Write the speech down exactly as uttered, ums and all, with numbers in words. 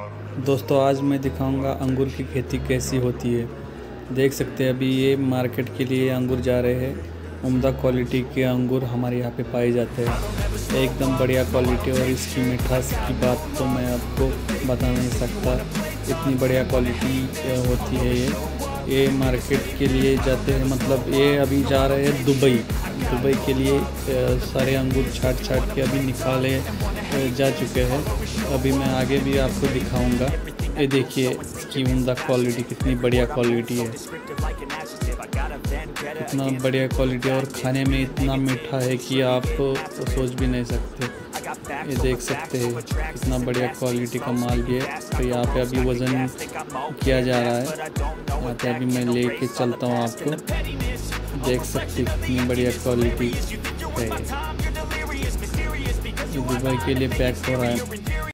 दोस्तों आज मैं दिखाऊंगा अंगूर की खेती कैसी होती है। देख सकते हैं अभी ये मार्केट के लिए अंगूर जा रहे हैं। उम्दा क्वालिटी के अंगूर हमारे यहाँ पे पाए जाते हैं, एकदम बढ़िया क्वालिटी। और इसकी मिठास की बात तो मैं आपको बता नहीं सकता, इतनी बढ़िया क्वालिटी होती है ये ये मार्केट के लिए जाते हैं। मतलब ये अभी जा रहे हैं दुबई दुबई के लिए। सारे अंगूर छाट छाट के अभी निकाले जा चुके हैं। अभी मैं आगे भी आपको दिखाऊंगा। ये देखिए इसकी उम्दा क्वालिटी, कितनी बढ़िया क्वालिटी है, इतना बढ़िया क्वालिटी और खाने में इतना मीठा है कि आप सोच भी नहीं सकते। ये देख सकते हैं कितना बढ़िया क्वालिटी का माल भी है। तो यहाँ पे अभी वज़न किया जा रहा है। यहाँ पे अभी मैं लेके चलता हूँ, आपको देख सकते कितनी बढ़िया क्वालिटी है। ये दुबई के लिए पैक हो रहा है।